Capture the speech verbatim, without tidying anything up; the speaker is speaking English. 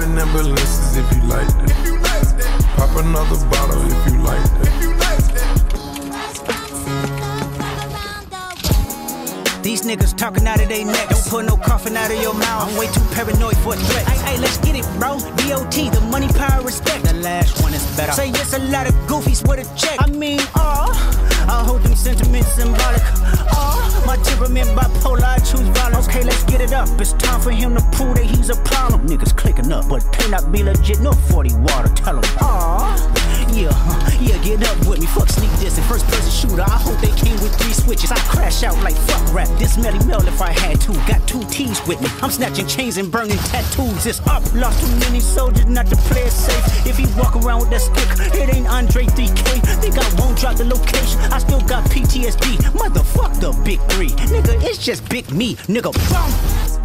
in them balances if you like that. Pop another bottle if you like that. These niggas talking out of their neck. Don't put no coffin out of your mouth. I'm way too paranoid for a threat. Hey, hey, let's get it, bro. D O T, the money, power, respect. The last one is better. Say yes, a lot of goofies with a check. I mean, oh, I hold them sentiments symbolic. Oh, my temperament bipolar, I choose violence. Okay, let's get it up. It's time for him to prove that he's a problem. Niggas clicking up, but pay not be legit. No forty water, tell him. Oh. Yeah, yeah, get up with me. Fuck sneak this and first person shooter. I hope they came with three switches. I crash out like fuck rap. This Melly Mel if I had to. Got two T's with me. I'm snatching chains and burning tattoos. It's up. Lost too many soldiers not to play it safe. If he walk around with that stick, it ain't Andre three K. Think I won't drop the location. I still got P T S D. Motherfuck the big three. Nigga, it's just big me. Nigga, boom.